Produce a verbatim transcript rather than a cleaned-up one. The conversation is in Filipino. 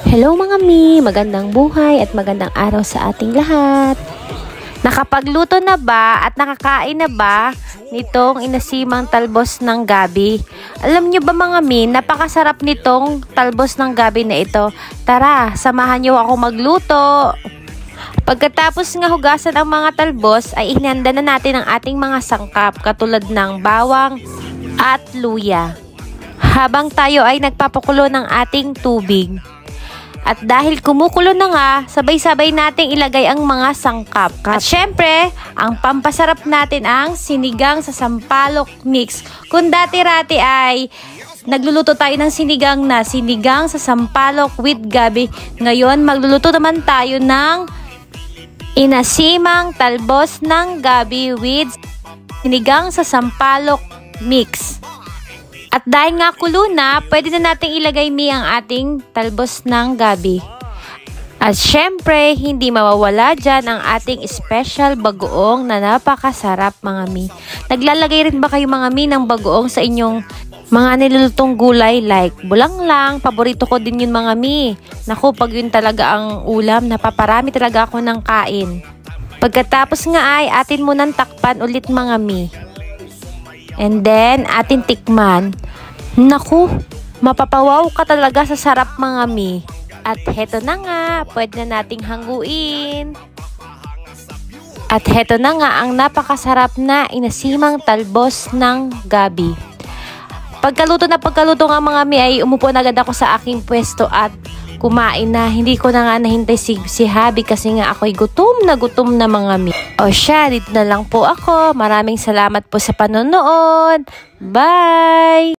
Hello mga mi, magandang buhay at magandang araw sa ating lahat. Nakapagluto na ba at nakakain na ba nitong inasimang talbos ng gabi? Alam nyo ba mga mi, napakasarap nitong talbos ng gabi na ito. Tara, samahan nyo ako magluto. Pagkatapos nga hugasan ang mga talbos ay inihanda na natin ang ating mga sangkap katulad ng bawang at luya. Habang tayo ay nagpapakulo ng ating tubig. At dahil kumukulo na nga, sabay-sabay nating ilagay ang mga sangkap. At syempre, ang pampasarap natin ang sinigang sa sampalok mix. Kung dati-rati ay nagluluto tayo ng sinigang na sinigang sa sampalok with gabi. Ngayon, magluluto naman tayo ng inasimang talbos ng gabi with sinigang sa sampalok mix. At dahil nga kulo na, pwede na nating ilagay mi ang ating talbos ng gabi. At syempre, hindi mawawala dyan ang ating special bagoong na napakasarap mga mi. Naglalagay rin ba kayo mga mi ng bagoong sa inyong mga nilulutong gulay like bulanglang? Paborito ko din yun mga mi. Naku, pag yun talaga ang ulam, napaparami talaga ako ng kain. Pagkatapos nga ay atin munang takpan ulit mga mi. And then, atin tikman. Naku, mapapawaw ka talaga sa sarap mga mi. At heto na nga, pwede na nating hangguin. At heto na nga ang napakasarap na inasimang talbos ng gabi. Pagkaluto na pagkaluto nga mga mi ay umupo na agad ako sa aking pwesto at kumain na. Hindi ko na nga nahintay si, si Habi kasi nga ako'y gutom na gutom na mga mi. O siya, dito na lang po ako. Maraming salamat po sa panonood. Bye!